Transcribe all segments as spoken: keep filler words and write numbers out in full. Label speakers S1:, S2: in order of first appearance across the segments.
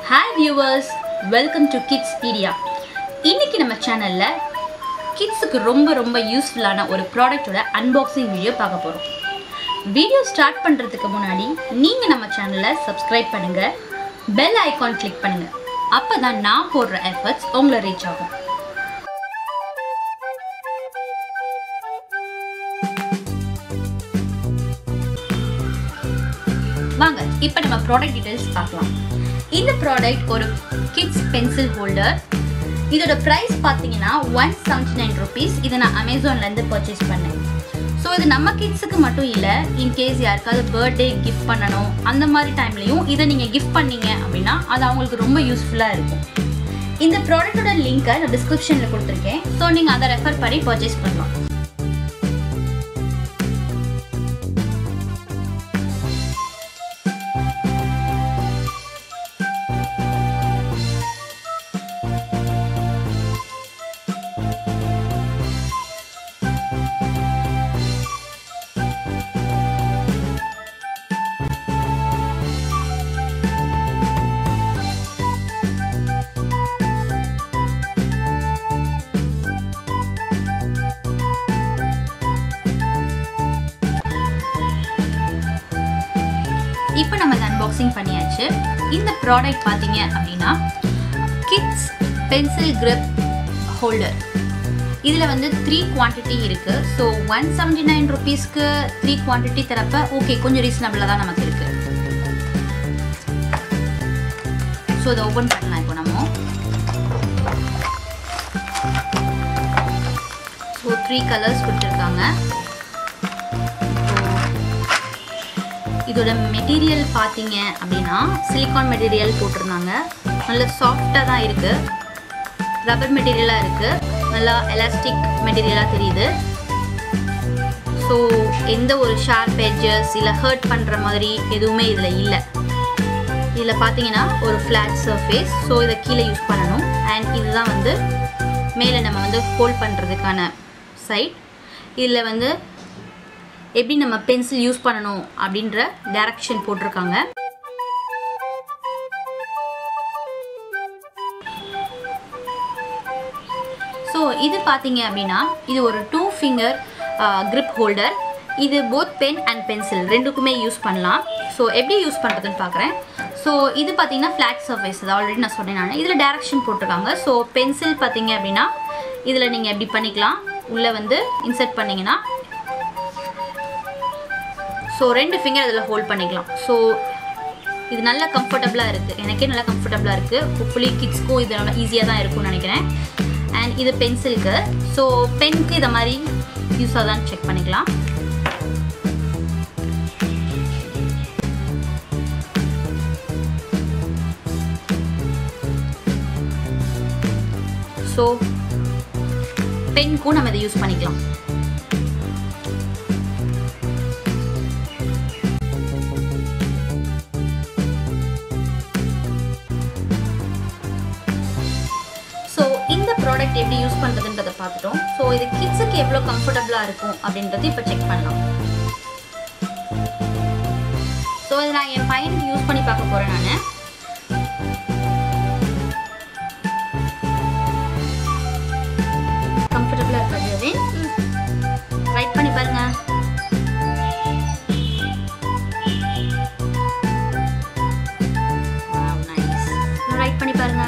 S1: Hi viewers, welcome to Kidz Pedia. இன்னைக்கு நம்ம சேனல்ல கிட்ஸ்க்கு ரொம்ப ரொம்ப யூஸ்ஃபுல்லான ஒரு ப்ராடக்ட்டோட அன்பாக்சிங் வீடியோ பார்க்க போறோம். வீடியோ ஸ்டார்ட் பண்றதுக்கு முன்னாடி நீங்க நம்ம சேனலை சப்ஸ்கிரைப் பண்ணுங்க, பெல் ஐகான் கிளிக் பண்ணுங்க. அப்பதான் நான் போடுற எஃபர்ட்ஸ் உங்களை ரீச் ஆகும். வாங்க இப்போ நம்ம ப்ராடக்ட் டீடைல்ஸ் பார்க்கலாம். இந்த ப்ராடக்ட் ஒரு கிட்ஸ் பென்சில் ஹோல்டர். இதோட பிரைஸ் பார்த்தீங்கன்னா ஒன் செவன்டி நைன் ருபீஸ். இதை நான் அமேசான்லேருந்து பர்ச்சேஸ் பண்ணேன். ஸோ இது நம்ம கிட்ஸுக்கு மட்டும் இல்லை, இன்கேஸ் யாருக்காவது பர்த்டே கிஃப்ட் பண்ணணும் அந்த மாதிரி டைம்லையும் இதை நீங்கள் கிஃப்ட் பண்ணீங்க அப்படின்னா அது அவங்களுக்கு ரொம்ப யூஸ்ஃபுல்லாக இருக்கும். இந்த ப்ராடக்டோட லிங்கை நான் டிஸ்கிரிப்ஷனில் கொடுத்துருக்கேன். ஸோ நீங்கள் அதை ரெஃபர் பண்ணி பர்ச்சேஸ் பண்ணலாம். இப்போ நம்ம அன்பாக்சிங் பண்ணியாச்சு. இந்த ப்ராடக்ட் பார்த்தீங்க அப்படின்னா கிட்ஸ் பென்சில் கிரிப் ஹோல்டர். இதில் வந்து த்ரீ குவான்டிட்டி இருக்குது. ஸோ ஒன் செவன்டி நைன் ருபீஸ்க்கு த்ரீ குவான்டிட்டி தரப்ப ஓகே, கொஞ்சம் ரீசனபிளாக தான் நமக்கு இருக்குது. ஸோ இதை ஓப்பன் பண்ணலாம் இப்போ நம்ம. ஸோ த்ரீ கலர்ஸ் கொடுத்துருக்காங்க. இதோட மெட்டீரியல் பார்த்தீங்க அப்படின்னா சிலிகான் மெட்டீரியல் போட்டிருந்தாங்க. நல்ல சாஃப்டாக தான் இருக்குது, ரப்பர் மெட்டீரியலாக இருக்குது, நல்லா எலாஸ்டிக் மெட்டீரியலாக தெரியுது. ஸோ எந்த ஒரு ஷார்ப் எட்ஜஸ் இல்லை ஹர்ட் பண்ணுற மாதிரி எதுவுமே இதில் இல்லை. இதில் பார்த்தீங்கன்னா ஒரு ஃப்ளாட் சர்ஃபேஸ். ஸோ இதை கீழே யூஸ் பண்ணணும். அண்ட் இதுதான் வந்து மேலே நம்ம வந்து ஹோல்ட் பண்ணுறதுக்கான சைட். இதில் வந்து எப்படி நம்ம பென்சில் யூஸ் பண்ணணும் அப்படின்ற டைரக்ஷன் போட்டிருக்காங்க. ஸோ இது பார்த்தீங்க அப்படின்னா இது ஒரு டூ ஃபிங்கர் கிரிப் ஹோல்டர். இது போத் பென் அண்ட் பென்சில் ரெண்டுக்குமே யூஸ் பண்ணலாம். ஸோ எப்படி யூஸ் பண்ணுறதுன்னு பார்க்குறேன். ஸோ இது பார்த்தீங்கன்னா ஃப்ளாட் சர்ஃபேஸ், அது ஆல்ரெடி நான் சொன்னேன் நான். இதில் டைரக்ஷன் போட்டிருக்காங்க. ஸோ பென்சில் பார்த்தீங்க அப்படின்னா இதில் நீங்கள் எப்படி பண்ணிக்கலாம், உள்ளே வந்து இன்சர்ட் பண்ணிங்கன்னா ஸோ ரெண்டு ஃபிங்கர் அதில் ஹோல்ட் பண்ணிக்கலாம். ஸோ இது நல்லா கம்ஃபர்டபுளாக இருக்குது, எனக்கே நல்லா கம்ஃபர்டபுளாக இருக்குது. ஹோப்ஃபுல்லி கிட்ஸ்க்கும் இது நல்லா ஈஸியாக தான் இருக்கும்னு நினைக்கிறேன். அண்ட் இது பென்சிலுக்கு. ஸோ பென்க்கு இதை மாதிரி யூஸ் ஆகுதான்னு செக் பண்ணிக்கலாம். ஸோ பென்க்கும் நம்ம இதை யூஸ் பண்ணிக்கலாம். ப்ராடக்ட் எப்படி யூஸ் பண்ணுறதுன்றதை பார்த்துட்டோம். ஸோ இது கிட்ஸுக்கு எவ்வளோ கம்ஃபர்டபுளாக இருக்கும் அப்படின்றது இப்போ செக் பண்ணலாம். ஸோ இது நான் என் பையனுக்கு யூஸ் பண்ணி பார்க்க போகிறேன். நான் கம்ஃபர்டபுளாக இருக்காது. ரைட் பண்ணி பாருங்க. நைஸ். ரைட் பண்ணி பாருங்க.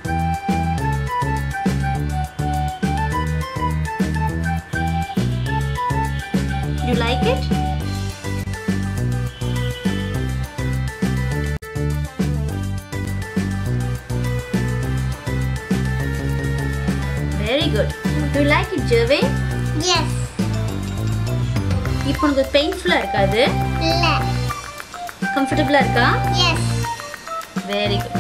S1: You like it? Very good. Do you like it, Jervey?
S2: Yes.
S1: இப்போ உங்களுக்கு பெயின்ஃபுல்லா இருக்காது?
S2: இல்ல.
S1: கம்ஃபர்டபுளா இருக்கா?
S2: Yes.
S1: Very good.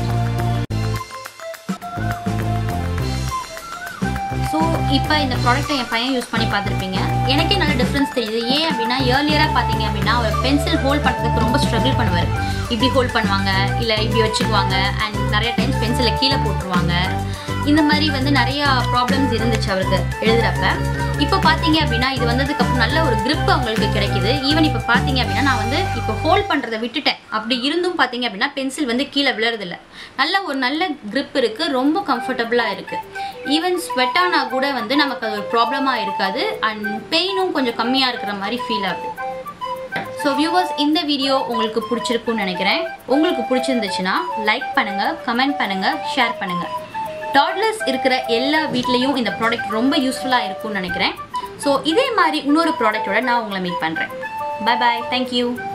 S1: ஸோ இப்போ இந்த ப்ராடக்ட்டை என் பையன் யூஸ் பண்ணி பார்த்துருப்பீங்க. எனக்கே நல்ல டிஃப்ரென்ஸ் தெரியுது. ஏன் அப்படின்னா இயர்லியராக பார்த்தீங்க அப்படின்னா ஒரு பென்சில் ஹோல்ட் பண்ணுறதுக்கு ரொம்ப ஸ்ட்ரகிள் பண்ணுவார். இப்படி ஹோல்ட் பண்ணுவாங்க, இல்லை இப்படி வச்சுக்குவாங்க. அண்ட் நிறைய டைம்ஸ் பென்சிலை கீழே போட்டுருவாங்க. இந்த மாதிரி வந்து நிறைய ப்ராப்ளம்ஸ் இருந்துச்சு அவருக்கு எழுதுறப்ப. இப்போ பார்த்தீங்க அப்படின்னா இது வந்ததுக்கப்புறம் நல்ல ஒரு grip அவங்களுக்கு கிடைக்குது. ஈவன் இப்போ பார்த்தீங்க அப்படின்னா நான் வந்து இப்போ ஹோல்ட் பண்ணுறதை விட்டுட்டேன். அப்படி இருந்தும் பார்த்தீங்க அப்படின்னா பென்சில் வந்து கீழே விழுறதில்ல. நல்ல ஒரு நல்ல grip இருக்குது, ரொம்ப கம்ஃபர்டபுளாக இருக்குது. ஈவன் ஸ்வெட் ஆனால் கூட வந்து நமக்கு அது ஒரு ப்ராப்ளமாக இருக்காது. அண்ட் பெயினும் கொஞ்சம் கம்மியாக இருக்கிற மாதிரி ஃபீல் ஆகுது. ஸோ வியூவர்ஸ், இந்த வீடியோ உங்களுக்கு பிடிச்சிருக்குன்னு நினைக்கிறேன். உங்களுக்கு பிடிச்சிருந்துச்சுன்னா லைக் பண்ணுங்கள், கமெண்ட் பண்ணுங்கள், ஷேர் பண்ணுங்கள். டாட்லர்ஸ் இருக்கிற எல்லா வீட்லேயும் இந்த ப்ராடக்ட் ரொம்ப யூஸ்ஃபுல்லாக இருக்கும்னு நினைக்கிறேன். ஸோ இதே மாதிரி இன்னொரு ப்ராடக்டோட நான் உங்களை மீட் பண்ணுறேன். Bye bye, thank you.